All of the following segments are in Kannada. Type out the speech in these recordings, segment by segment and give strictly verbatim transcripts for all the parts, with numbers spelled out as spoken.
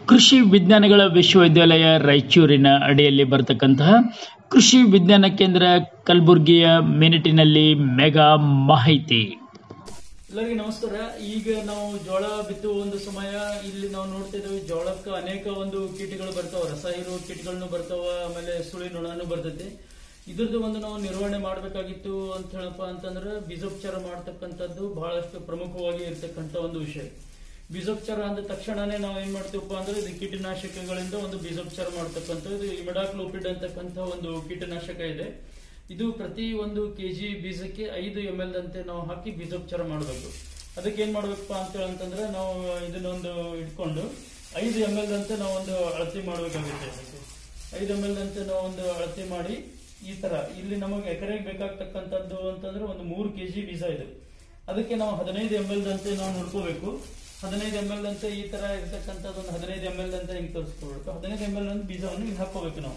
ಕೃಷಿ ವಿಜ್ಞಾನಗಳ ವಿಶ್ವವಿದ್ಯಾಲಯ ರಾಯಚೂರಿನ ಅಡಿಯಲ್ಲಿ ಬರತಕ್ಕಂತಹ ಕೃಷಿ ವಿಜ್ಞಾನ ಕೇಂದ್ರ ಕಲಬುರಗಿಯ ಮಿನಿಟಿನಲ್ಲಿ ಮೆಗಾ ಮಾಹಿತಿ. ಎಲ್ಲರಿಗೂ ನಮಸ್ಕಾರ. ಈಗ ನಾವು ಜೋಳ ಬಿತ್ತುವ ಒಂದು ಸಮಯ. ಇಲ್ಲಿ ನಾವು ನೋಡ್ತಾ ಇದ್ದೇವೆ ಜೋಳಕ್ಕೆ ಅನೇಕ ಒಂದು ಕೀಟಗಳು ಬರ್ತಾವ, ರಸ ಇರುವ ಕೀಟಗಳನ್ನು ಬರ್ತಾವ, ಆಮೇಲೆ ಸುಳಿ ನೊಣನು ಬರ್ತೈತಿ. ಇದ್ರದ್ದು ಒಂದು ನಾವು ನಿರ್ವಹಣೆ ಮಾಡಬೇಕಾಗಿತ್ತು ಅಂತ ಹೇಳಪ್ಪ ಅಂತಂದ್ರೆ ಬೀಜೋಪಚಾರ ಮಾಡತಕ್ಕಂಥದ್ದು ಬಹಳಷ್ಟು ಪ್ರಮುಖವಾಗಿ ಇರ್ತಕ್ಕಂಥ ಒಂದು ವಿಷಯ. ಬೀಜೋಪಚಾರ ಅಂದ ತಕ್ಷಣನೇ ನಾವು ಏನ್ ಮಾಡ್ತೀವಪ್ಪ ಅಂದ್ರೆ ಇದು ಕೀಟನಾಶಕಗಳಿಂದ ಒಂದು ಬೀಜೋಪಚಾರ ಮಾಡತಕ್ಕಂಥದ್ದು. ಇಮಿಡಾಕ್ಲೋಪಿಡ್ ಅಂತಕ್ಕಂಥ ಒಂದು ಕೀಟನಾಶಕ ಇದೆ. ಇದು ಪ್ರತಿ ಒಂದು ಕೆಜಿ ಬೀಜಕ್ಕೆ ಐದು ಎಂ ಎಲ್ ಅಂತೆ ನಾವು ಹಾಕಿ ಬೀಜೋಪಚಾರ ಮಾಡಬೇಕು. ಅದಕ್ಕೆ ಏನ್ ಮಾಡ್ಬೇಕಪ್ಪ ಅಂತ ಅಂತಂದ್ರೆ ನಾವು ಇದನ್ನೊಂದು ಇಟ್ಕೊಂಡು ಐದು ಎಂ ಎಲ್ ಅಂತೆ ನಾವು ಒಂದು ಅಳತೆ ಮಾಡಬೇಕಾಗುತ್ತೆ. ಐದು ಎಂ ಎಲ್ ಅಂತೆ ನಾವು ಒಂದು ಅಳತೆ ಮಾಡಿ ಈ ತರ ಇಲ್ಲಿ ನಮಗೆ ಎಕರೆಗೆ ಬೇಕಾಗ್ತಕ್ಕಂಥದ್ದು ಅಂತಂದ್ರೆ ಒಂದು ಮೂರು ಕೆಜಿ ಬೀಜ ಇದೆ. ಅದಕ್ಕೆ ನಾವು ಹದಿನೈದು ಎಂ ಎಲ್ ಅಂತೆ ನಾವು ನೋಡ್ಕೋಬೇಕು. ಹದಿನೈದು ಎಂ ಎಲ್ ಅಂತ ಈ ತರ ಇರ್ತಕ್ಕಂಥದ್ದು ಒಂದು ಹದಿನೈದು ಎಂ ಎಲ್ ಅಂತ ಹಿಂಗೆ ತೋರಿಸ್ಕೋಬೇಕು. ಹದಿನೈದು ಎಂ ಎಲ್ ಅಂತ ಬೀಜವನ್ನು ಹಿಂಗೆ ಹಾಕೋಬೇಕು ನಾವು.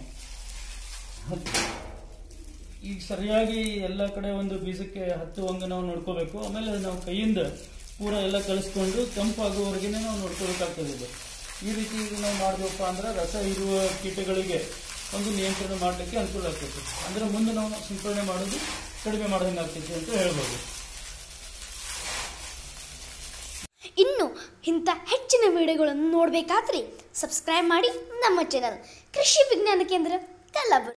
ಈಗ ಸರಿಯಾಗಿ ಎಲ್ಲ ಕಡೆ ಒಂದು ಬೀಜಕ್ಕೆ ಹತ್ತುವಂಗೆ ನಾವು ನೋಡ್ಕೋಬೇಕು. ಆಮೇಲೆ ನಾವು ಕೈಯಿಂದ ಪೂರ ಎಲ್ಲ ಕಳಿಸ್ಕೊಂಡು ತಂಪಾಗುವವರೆಗೆ ನಾವು ನೋಡ್ಕೋಬೇಕಾಗ್ತದೆ. ಇದು ಈ ರೀತಿ ನಾವು ಮಾಡಿದೆವಪ್ಪ ಅಂದ್ರೆ ರಸ ಇರುವ ಕೀಟಗಳಿಗೆ ಒಂದು ನಿಯಂತ್ರಣ ಮಾಡಲಿಕ್ಕೆ ಅನುಕೂಲ ಆಗ್ತೈತಿ. ಅಂದ್ರೆ ಮುಂದೆ ನಾವು ಸಿಂಪಡಣೆ ಮಾಡೋದು ಕಡಿಮೆ ಮಾಡೋದಂಗೆ ಆಗ್ತೈತಿ ಅಂತ ಹೇಳ್ಬೋದು. ಇನ್ನು ಇಂಥ ಹೆಚ್ಚಿನ ವಿಡಿಯೋಗಳನ್ನು ನೋಡಬೇಕಾದ್ರೆ ಸಬ್ಸ್ಕ್ರೈಬ್ ಮಾಡಿ ನಮ್ಮ ಚಾನಲ್ ಕೃಷಿ ವಿಜ್ಞಾನ ಕೇಂದ್ರ ಕಲಬುರಗಿ.